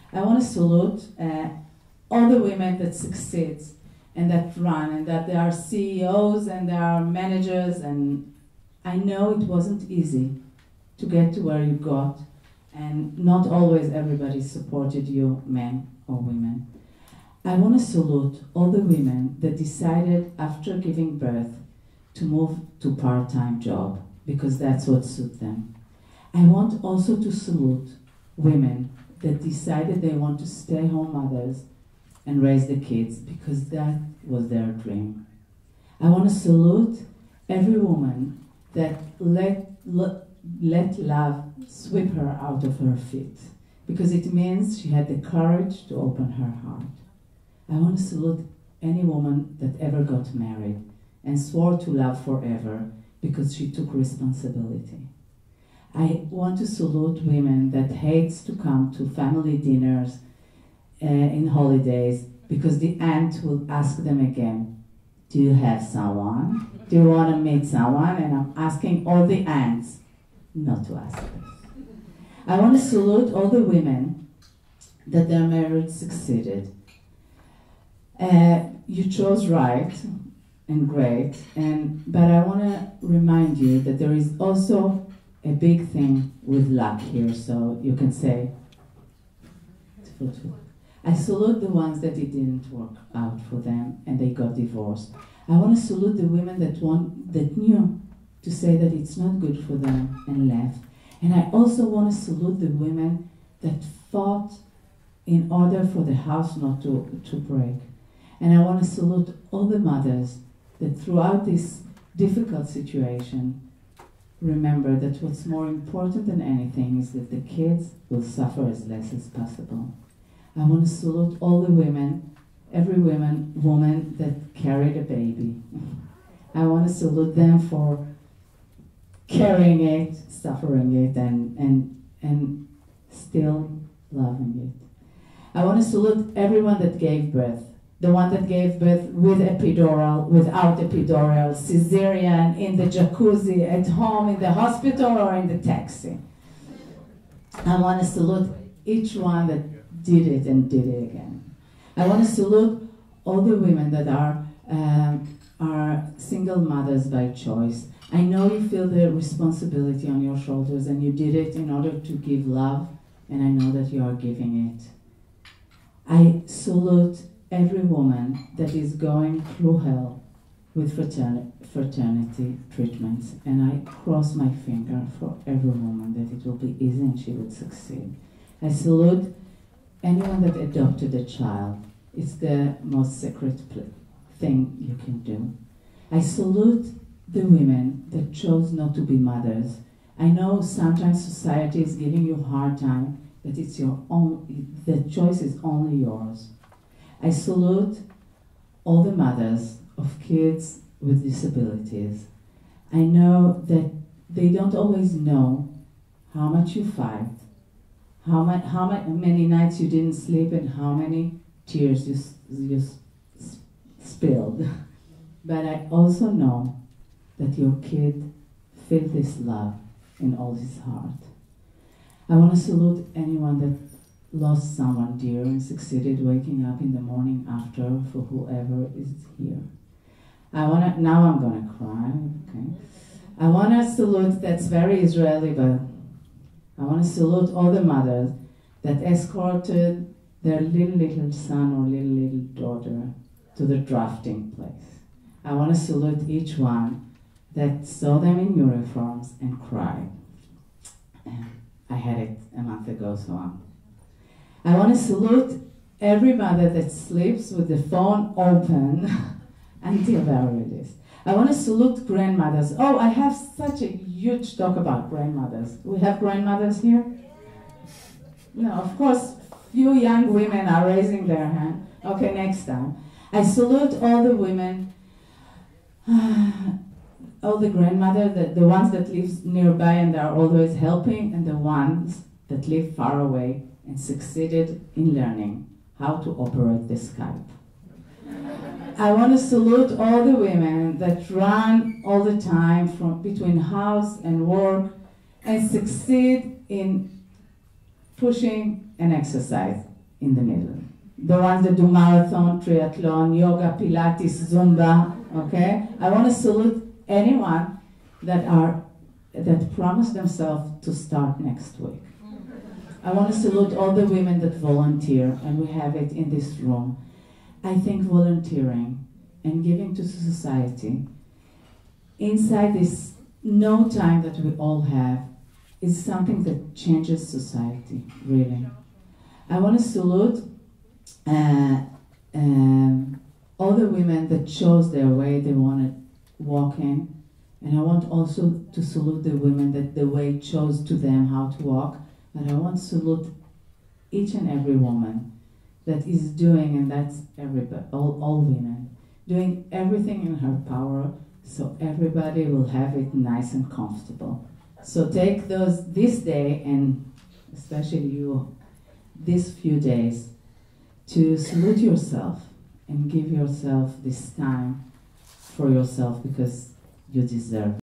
I want to salute all the women that succeed and that run and that they are CEOs and they are managers, and I know it wasn't easy to get to where you got, and not always everybody supported you, men or women. I want to salute all the women that decided after giving birth to move to part-time job because that's what suits them. I want also to salute women that decided they want to stay home mothers and raise the kids because that was their dream. I want to salute every woman that let love sweep her out of her feet because it means she had the courage to open her heart. I want to salute any woman that ever got married and swore to love forever because she took responsibility. I want to salute women that hates to come to family dinners in holidays because the aunt will ask them again, do you have someone? Do you want to meet someone? And I'm asking all the aunts not to ask this. I want to salute all the women that their marriage succeeded. You chose right and great, but I want to remind you that there is also a big thing with luck here, so you can say, I salute the ones that it didn't work out for them and they got divorced. I want to salute the women that knew to say that it's not good for them and left. And I also want to salute the women that fought in order for the house not to break. And I want to salute all the mothers that throughout this difficult situation remember that what's more important than anything is that the kids will suffer as less as possible. I want to salute all the women, every woman that carried a baby. I want to salute them for carrying it, suffering it, and still loving it. I want to salute everyone that gave birth. The one that gave birth with epidural, without epidural, cesarean, in the jacuzzi, at home, in the hospital, or in the taxi. I want to salute each one that did it and did it again. I want to salute all the women that are single mothers by choice. I know you feel the responsibility on your shoulders and you did it in order to give love, and I know that you are giving it. I salute every woman that is going through hell with fraternity treatments, and I cross my finger for every woman that it will be easy and she will succeed. I salute anyone that adopted a child. It's the most sacred thing you can do. I salute the women that chose not to be mothers. I know sometimes society is giving you a hard time, but it's your own, the choice is only yours. I salute all the mothers of kids with disabilities. I know that they don't always know how much you fight, how many nights you didn't sleep, and how many tears you spilled. But I also know that your kid felt this love in all his heart. I want to salute anyone that lost someone dear and succeeded waking up in the morning after for whoever is here. Now I'm gonna cry, okay? I want to salute, that's very Israeli, but I want to salute all the mothers that escorted their little son or little daughter to the drafting place. I want to salute each one that saw them in uniforms and cried. I had it a month ago, so I want to salute every mother that sleeps with the phone open until they're released. I want to salute grandmothers. Oh, I have such a huge talk about grandmothers. We have grandmothers here? No, of course, few young women are raising their hand. Okay, next time. I salute all the women, all the grandmothers, the ones that live nearby and are always helping, and the ones that live far away and succeeded in learning how to operate the Skype. I want to salute all the women that run all the time from between house and work and succeed in pushing and exercise. in the middle. The ones that do marathon, triathlon, yoga, Pilates, Zumba, okay? I want to salute anyone that promise themselves to start next week. I want to salute all the women that volunteer, and we have it in this room. I think volunteering and giving to society inside this no time that we all have is something that changes society, really. I want to salute all the women that chose their way they want to walk in. And I want also to salute the women that the way chose to them how to walk. And I want to salute each and every woman that is doing, and that's everybody, all women, doing everything in her power so everybody will have it nice and comfortable. So take this day, and especially you, these few days, to salute yourself and give yourself this time for yourself, because you deserve it.